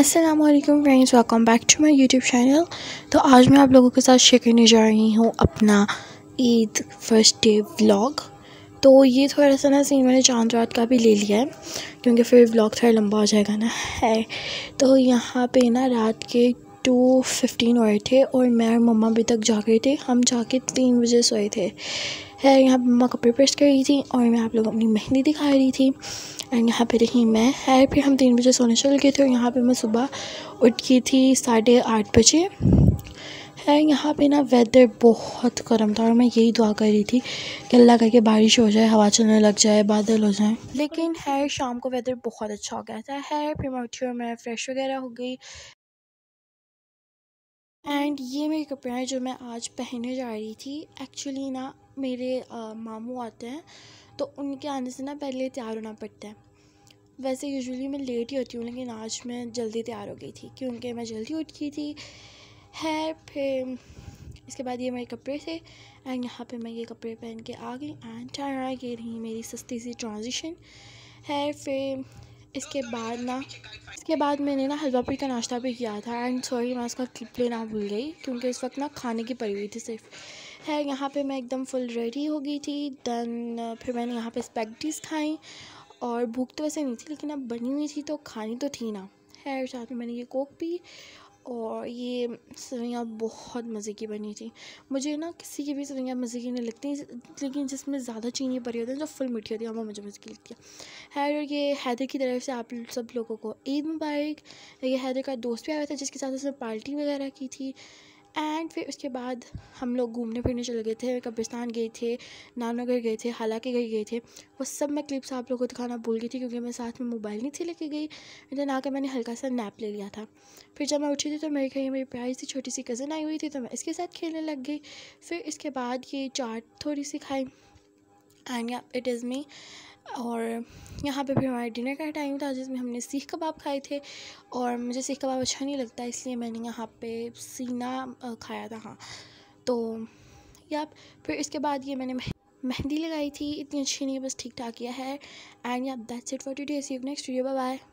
अस्सलामुअलैकुम friends, welcome back to my YouTube channel. तो आज मैं आप लोगों के साथ शेयर करने जा रही हूँ अपना ईद फर्स्ट डे व्लॉग। तो ये थोड़ा सा ना सीन मैंने चांद रात का भी ले लिया है क्योंकि फिर व्लॉग थोड़ा लंबा हो जाएगा ना है। तो यहाँ पे ना रात के 2:15 हो रहे थे और मैं और मम्मा अभी तक जा गए थे। हम जाके 3 बजे सोए थे। है यहाँ पे मम्मा कपड़े प्रेस कर रही थी और मैं आप लोगों को अपनी मेहंदी दिखा रही थी। एंड यहाँ पे रही मैं है। फिर हम 3 बजे सोने चल गए थे और यहाँ पे मैं सुबह उठ गई थी 8:30 बजे। है यहाँ पे ना वेदर बहुत गर्म था और मैं यही दुआ कर रही थी कि अल्लाह करके बारिश हो जाए, हवा चलने लग जाए, बादल हो जाए। लेकिन है शाम को वेदर बहुत अच्छा हो गया था। है फिर मैं उठी और मैं फ्रेश वगैरह हो गई। एंड ये मेरे कपड़े हैं जो मैं आज पहनने जा रही थी। एक्चुअली ना मेरे मामू आते हैं तो उनके आने से ना पहले तैयार होना पड़ता है। वैसे यूजुअली मैं लेट ही होती हूँ लेकिन आज मैं जल्दी तैयार हो गई थी क्योंकि मैं जल्दी उठ गई थी। है फिर इसके बाद ये मेरे कपड़े थे एंड यहाँ पे मैं ये कपड़े पहन के आ गई। एंड टारा ये रही मेरी सस्ती सी ट्रांजिशन है। फिर इसके बाद मैंने ना हलवा पूरी का नाश्ता भी किया था। एंड सॉरी मैं उसका क्लिप लेना भूल गई क्योंकि इस वक्त ना खाने की पड़ी हुई थी सिर्फ। है यहाँ पे मैं एकदम फुल रेडी हो गई थी। देन फिर मैंने यहाँ पे स्पैगेटीज़ खाई और भूख तो वैसे नहीं थी लेकिन अब बनी हुई थी तो खानी तो थी ना। है साथ में मैंने ये कोक पी और ये सेवइयाँ बहुत मज़े की बनी थी। मुझे ना किसी की भी सेवइयाँ मज़े की नहीं लगती लेकिन जिसमें ज़्यादा चीनी भरी होती है जो फुल मीठी होती है वो मुझे मज़े की लगती है। और ये हैदर की तरफ से आप सब लोगों को ईद मुबारक। ये हैदर का दोस्त भी आया था जिसके साथ उसने पार्टी वगैरह की थी। एंड फिर उसके बाद हम लोग घूमने फिरने चले गए थे, कब्रिस्तान गए थे, नाना घर गए थे, खाला के घर गए थे। वो सब मैं क्लिप्स आप लोगों को दिखाना भूल गई थी क्योंकि मैं साथ में मोबाइल नहीं थी लेके गई। देन आकर मैंने हल्का सा नैप ले लिया था। फिर जब मैं उठी थी तो मेरे घर मेरी प्यारी सी छोटी सी कज़न आई हुई थी तो मैं इसके साथ खेलने लग गई। फिर इसके बाद ये चाट थोड़ी सी खाई एंड या इट इज़ मी। और यहाँ पे फिर हमारे डिनर का टाइम था जिसमें हमने सीख कबाब खाए थे और मुझे सीख कबाब अच्छा नहीं लगता इसलिए मैंने यहाँ पे सीना खाया था। हाँ तो या फिर इसके बाद ये मैंने मेहंदी लगाई थी, इतनी अच्छी नहीं बस ठीक ठाक किया है। And yeah that's it for today. See you next video, bye bye.